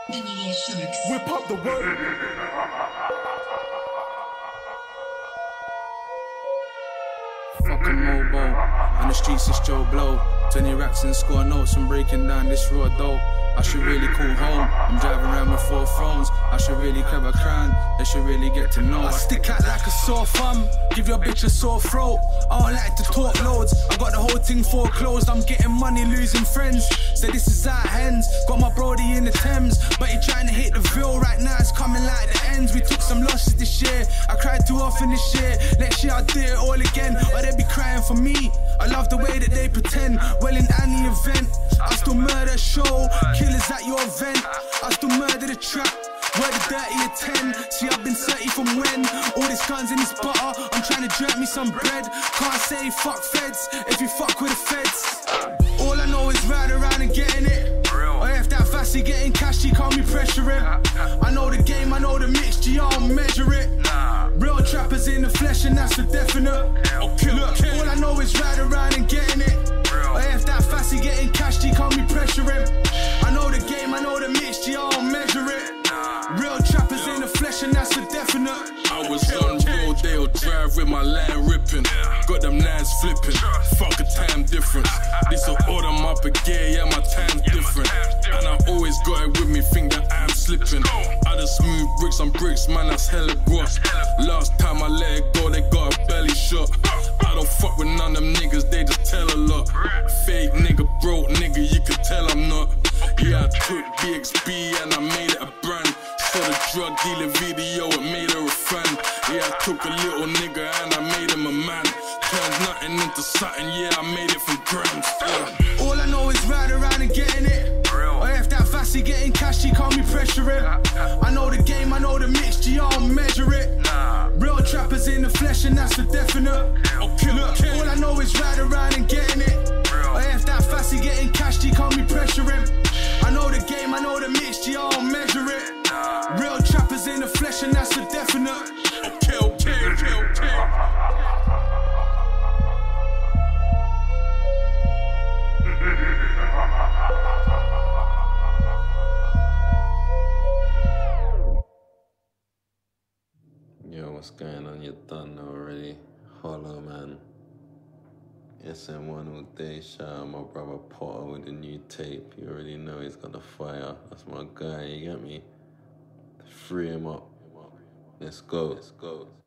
Whip up the word. Fucking mobile, on the streets it's Joe Blow. 20 racks and score notes, I'm breaking down this road though. I should really call home, I'm driving around with 4 phones. I should really grab a crown, they should really get to know. I stick out like a sore thumb, give your bitch a sore throat. I don't like to talk loads, I got the whole thing foreclosed. I'm getting money, losing friends, so this is out hands. Got my brody in the Thames, but he trying to hit the Ville. Right now it's coming like the ends, we took some losses this year. I cried too often this year, next year I'll do it all again. Or they be crying for me, I love the way that they pretend. Well in any event, I still murder show, killers at your event. I still murder the trap, where the dirty at 10. See I've been 30 from when, all this guns and this butter. I'm trying to jerk me some bread, can't say fuck feds if you fuck with the feds. All I know is ride around and getting it. Or if that fussy getting cash, she call me pressuring. I know the game, I know the mixture, y'all measure it. Real trappers in the flesh and that's for definite. Look, all I know is ride around and getting it. Or if that fussy getting cash, she call me pressuring. I know the game, I know the mixture, y'all measure it. Real trappers in the flesh and that's for definite. I was on road, they'll drive with my line ripping. Got them lines flipping, fuck a time difference. This will order them up a gear, yeah, my time's different. And I always got it with me, think that I'm slipping. I just smooth bricks on bricks, man, that's hella gross. Last time I let it go, they got a belly shot. I don't fuck with none of them niggas, they just tell a lot. Fake nigga, broke nigga, you can tell I'm not. Yeah, I took BXB and I made it a brand. Saw the drug dealer video, it made her a fan. Yeah, I took a little nigga and I made him a man. Turned nothing into something, yeah, I made it from grams. Yeah. All I know is ride around and getting it. Or if that fussy getting cash, she call me pressuring. I know the game, I know the mixture, y'all measure it. Real trappers in the flesh and that's for definite. Look, all I know is ride around and getting it. Or if that fussy getting cash, she call me pressuring. I know the game, I know the mixture, y'all measure it. Real trappers in the flesh and that's for definite. Okay. Yo, what's going on? You're done already. Hollow, man. SM1 all day. Shout out my brother Potter with the new tape. You already know he's got the fire. That's my guy, you get me? Free him up. Let's go.